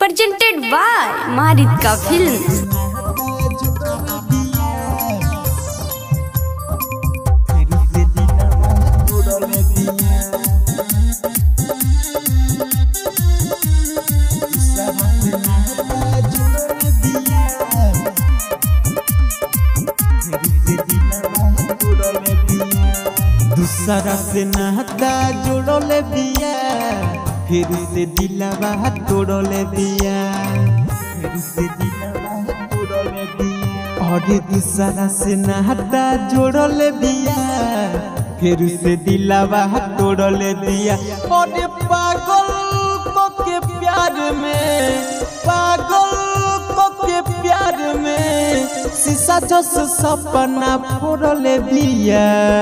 presented by Maridka Films। दूसरा से नाता जोड़ले बिया, फिर से दिलवा तोड़ले बिया, फिर से दिलवा तोड़ले बिया। और दूसरा से नाता जोड़ले बिया, फिर से दिलवा तोड़ले बिया। और पागल को के प्यार में, पागल को के प्यार में शीशा जस सपना फोड़ले बिया।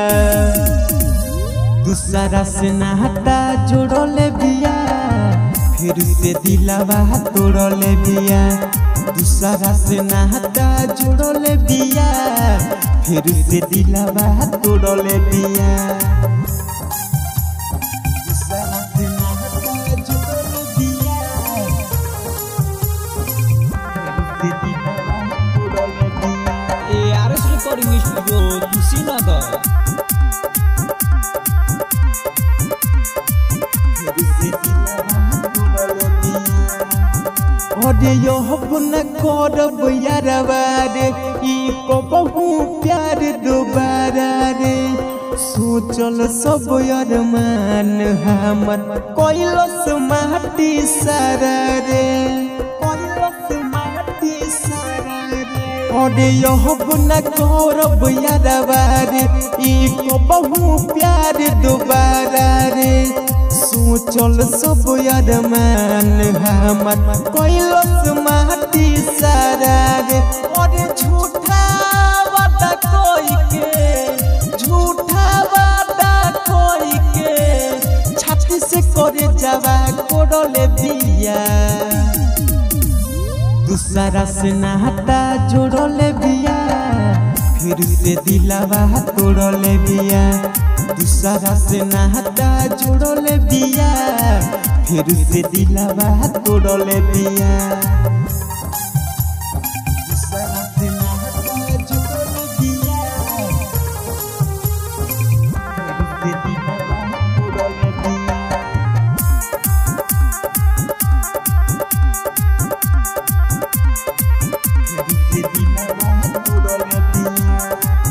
दूसरा से नाता जोड़ले बिया, फिर से दिलवा तोड़ले बिया। दूसरा से नाता जोड़ले बिया, फिर से दिलवा तोड़ले बिया। दूसरा से नाता जोड़ले बिया, फिर से दिलवा तोड़ले बिया। ARS Recording Studio Kushinagar। अरे यो न करब यारवा रे, ई को बहु प्यार दोबारा रे। सोचल सब अरमान हमर कैलस माटी सारा रे, कैलस माटी सारा रे। अरे यो न करब यारवा रे, ई को बहु प्यार दोबारा रे। सोचल सब अरमान हमर कैलस माटी सारा रे। और झूठा वादा कोई के, झूठा वादा कोई के छाती से करे जावा कोड़ले बिया। दूसरा से नाता जोड़ले बिया, फिर से दिलवा तोड़ले बिया। दूसरा से नाता जोड़ले बिया, फिर से दिलवा तोड़ले बिया। दूसरा से नाता जोड़ले बिया, फिर से दिलवा तोड़ले बिया। फिर से दिलवा तोड़ले बिया।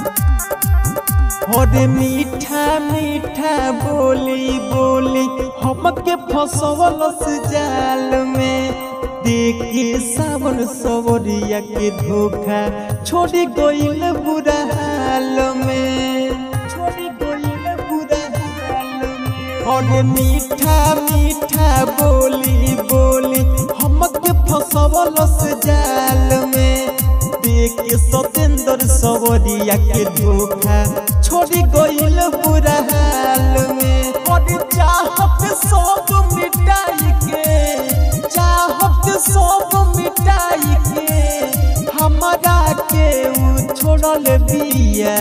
और मीठा मीठा बोली बोली हमके फसवलस जाल में। देखे सावन सवरिया के धोखा छोड़ी गइल बुरा हाल में, छोड़ी गइल बुरा हाल में। और मीठा मीठा बोली बोली हमके फसवलस जाल में। देखे सतेंद्र सवरिया के धोखा छोड़ी गइल बुरा हाल में। और चाहत सब मिटाई के, चाहत सब मिटाई के हमारा के उ छोड़ल बिया।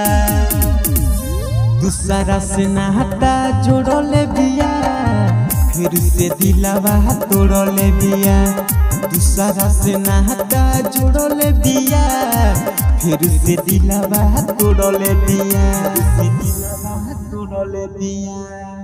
दूसरा से नाता जोड़ले बिया, फिर से दिलवा तोड़ले बिया। दूसरा से नाता जोड़ले बिया, फिर से दिलवा तोड़ले बिया, फिर से दिलवा तोड़ले बिया।